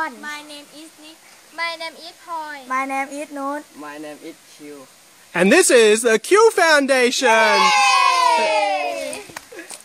John My name is Nick My name is Poi My name is Nude My name is Q And this is the Q Foundation